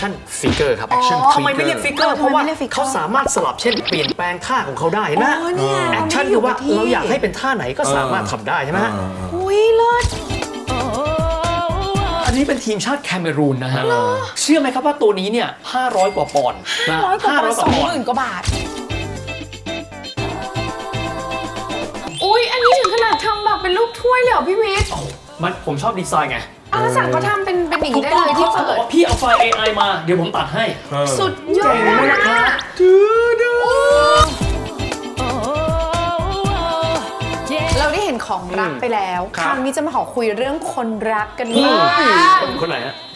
action figure ครับทำไมไม่เรียกฟิกเกอร์เพราะว่าเขาสามารถสลับเช่นเปลี่ยนแปลงท่าของเขาได้นะ action คือว่าเราอยากให้เป็นท่าไหนก็สามารถทำได้ใช่ไหมอุ้ยเลิศอันนี้เป็นทีมชาติแคเมรูนนะฮะเชื่อไหมครับว่าตัวนี้เนี่ย500 กว่าปอนด์ 500 กว่าปอนด์ 20,000 กว่าบาทอุ้ยอันนี้ถึงขนาดทำแบบเป็นรูปถ้วยเลยเหรอพี่วิทย์ผมชอบดีไซน์ไงแล้วสั่งเขาทำเป็นอย่างนี้ได้เลยที่เขาบอกว่าพี่เอาไฟล์ AI มาเดี๋ยวผมตัดให้สุดยอดนะเราได้เห็นของรักไปแล้วคราวนี้จะมาขอคุยเรื่องคนรักกันบ้างคนไหนฮะ